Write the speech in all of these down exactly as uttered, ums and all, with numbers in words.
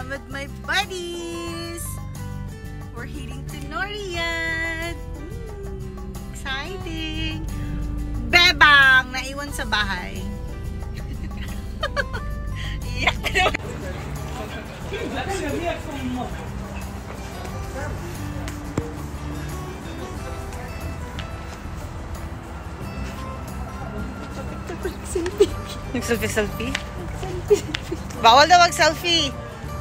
I'm with my buddies. We're heading to Norian. Mm, exciting. Bebang! Naiwan sa bahay. Iyak na. Nag-selfie-selfie? Bawal na mag-selfie.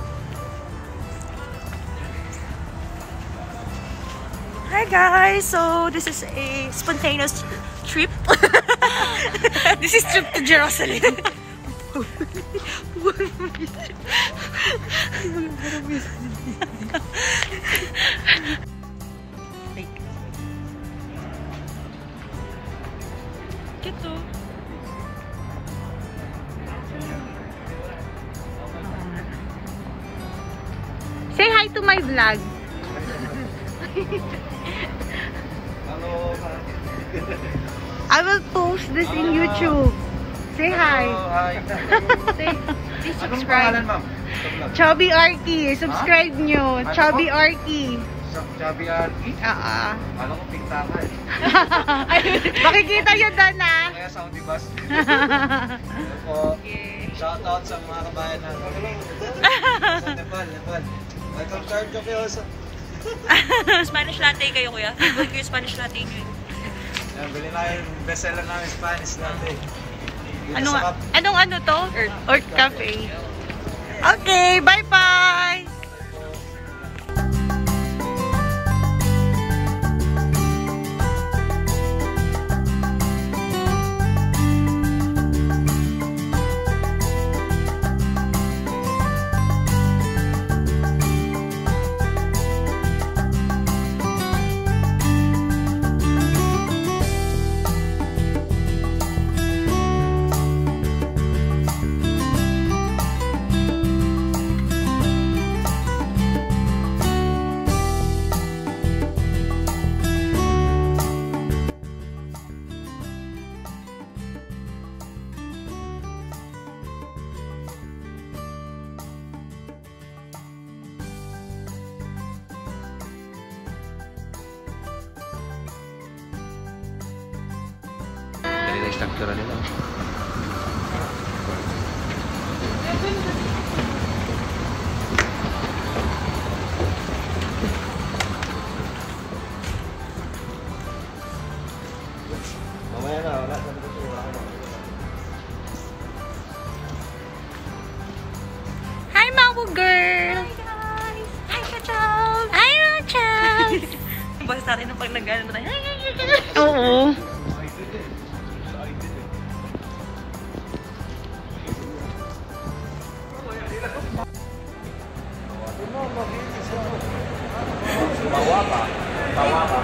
Hi guys! So, this is a spontaneous trip. This is trip to Jerusalem. Gitu. Say hi to my vlog. I will post this in YouTube. Say hi. Say, please subscribe. Chubby Arky. Subscribe nyo. Chubby Arky. Chubby Arky? Oo. Alam ko pinta ka eh. Makikita yun doon na. Kaya Saudi bus. Shoutout sa mga kabayan natin. Sa Nepal, Nepal. Welcome to our cafe also. Spanish latte kayo, kuya. Favorite ko yung Spanish latte nyo. Yan, bilhin na yung bestseller namin, Spanish latte. Ano, anong ano to? Earth, Earth Cafe. Okay, bye-bye! Dali na yung structure nila. Mamaya na, wala sa mga ito. Hi, Mawu girl! Hi guys! Hi, Kachal! Hi, Rachel! Basta rin pag nag-ano na tayo. Oo. Bawa ka. Bawa ka.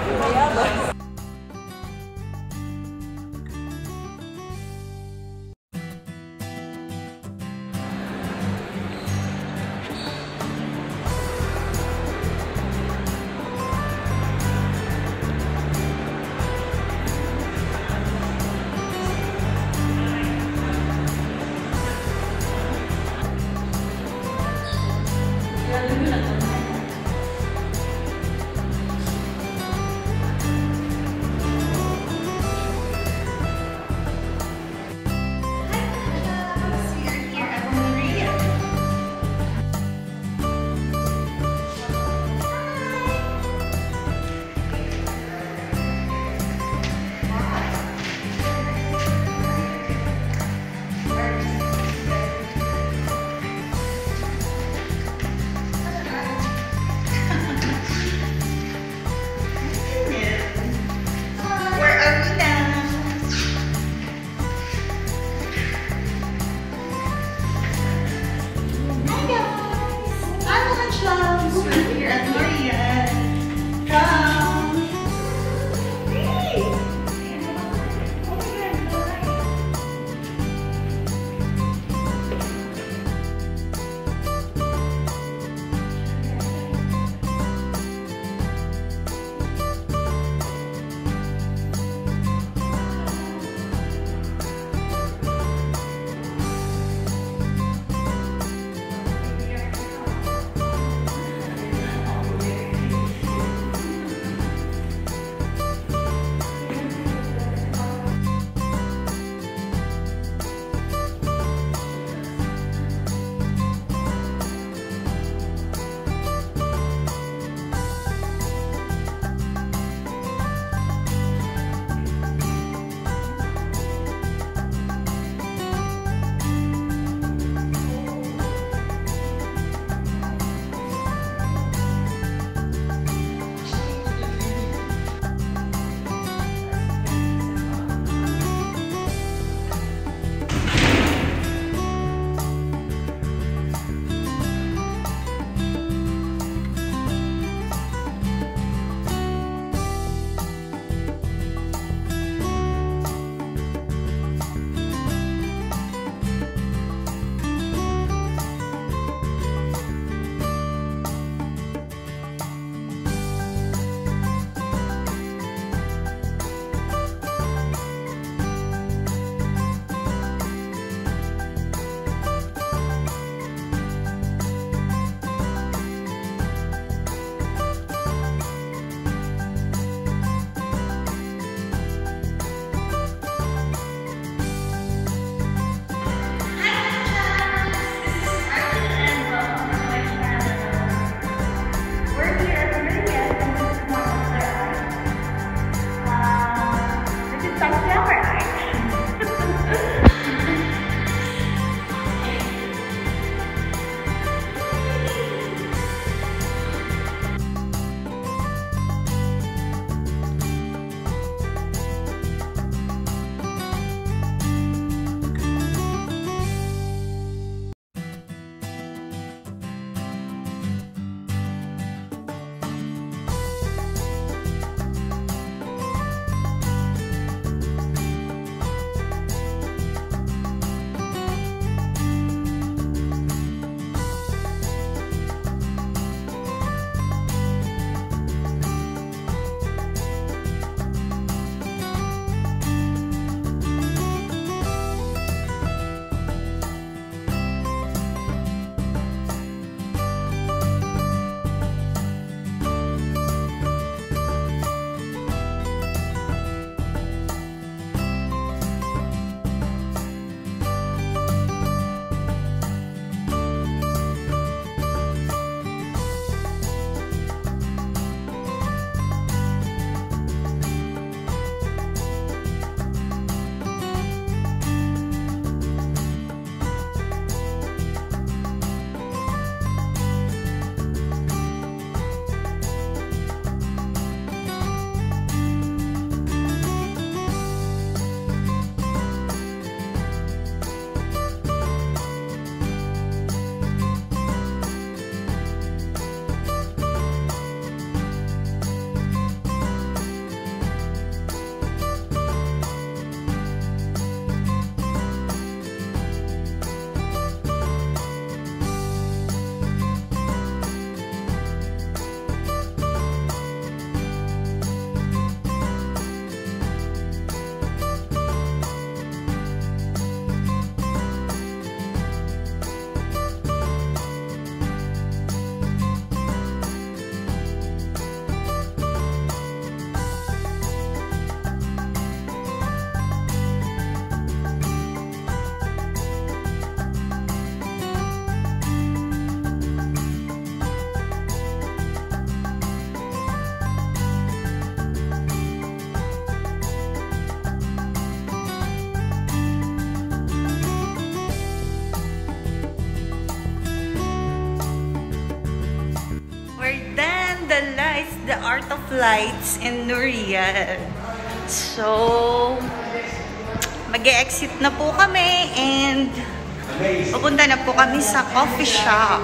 mandala. It's the art of lights in Nuriel. So, mag-e-exit na po kami and pupunta na po kami sa coffee shop.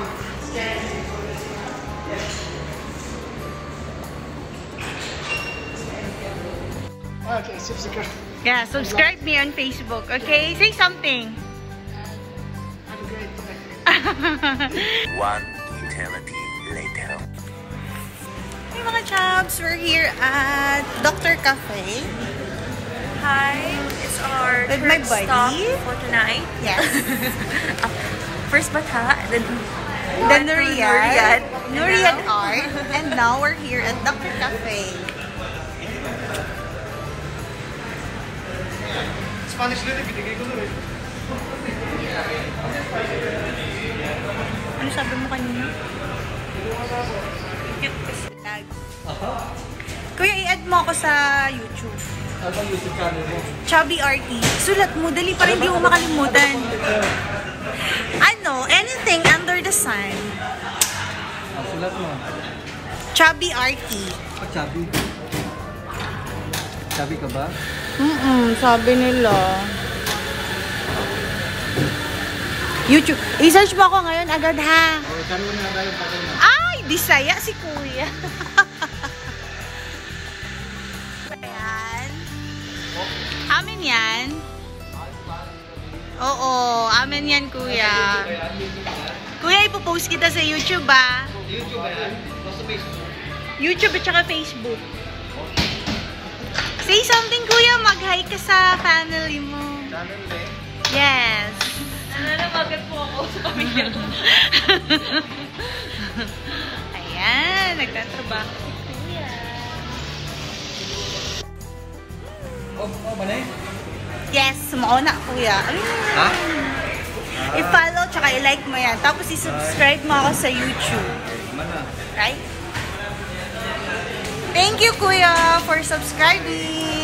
Okay, subscribe. Yeah, subscribe me on Facebook, okay? Say something. I'm great. One eternity later. Hey mga chubs, we're here at Doctor Cafe. Hi, it's our With third my buddy. stop for tonight. Yes. First Bata, then The on to Nuriel. Nuriel. Nuriel And now- Art. And now we're here at Doctor Cafe. Spanish din, binigay ko doon eh. Ano sabi mo kanina? Kuya, i-add mo ako sa YouTube. Ano bang YouTube channel mo? Chubby R T. Sulat mo, dali para hindi mo makalimutan. Ano? Anything under the sun. Ang sulat mo. Chubby R T. Ah, chubby. Chubby ka ba? Mm-mm, sabi nila. YouTube. I-search mo ako ngayon agad ha. Oo, channel na tayo pa rin. Ay, disaya si kuya. Ayan. Amin yan. Oo, amin yan kuya. Kuya, ipopost kita sa YouTube ah. YouTube ba yan? Basta Facebook. YouTube at saka Facebook. Say something kuya, mag-hi ka sa family mo. Channel eh. Yes. Nananawagan po ako sa pamilya ko. Ayan, nagtatrabaho si kuya. Oh, oh, manay? Yes, mauna kuya. Ayun. Ha? I-follow tsaka i-like mo yan. Tapos i-subscribe mo ako sa YouTube. Mana? Right? Thank you kuya for subscribing.